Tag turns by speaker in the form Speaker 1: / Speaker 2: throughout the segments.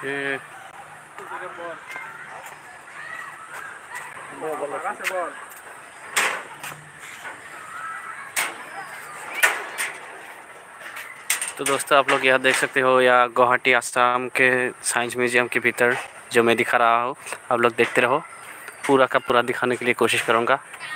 Speaker 1: ये तो दोस्तों आप लोग यह देख सकते हो, या गुवाहाटी आसाम के साइंस म्यूजियम के भीतर जो मैं दिखा रहा हूँ, आप लोग देखते रहो। पूरा का पूरा दिखाने के लिए कोशिश करूँगा।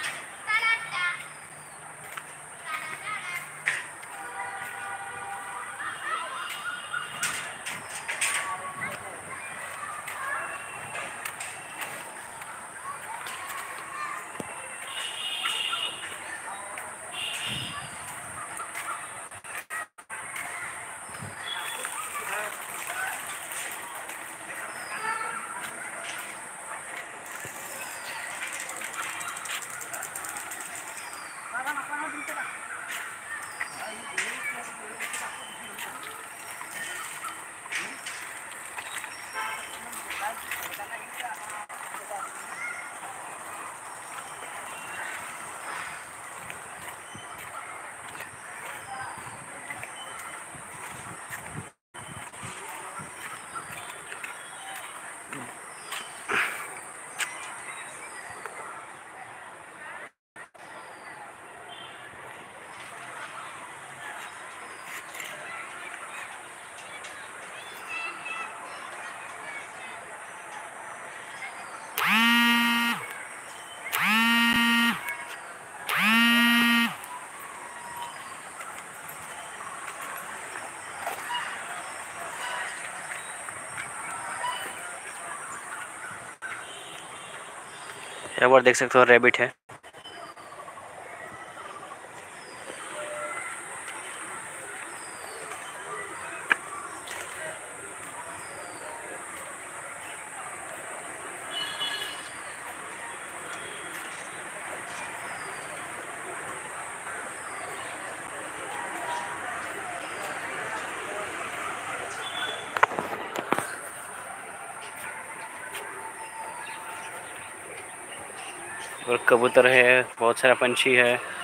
Speaker 1: एक बार देख सकते हो, रैबिट है। और कबूतर है, बहुत सारा पंछी है।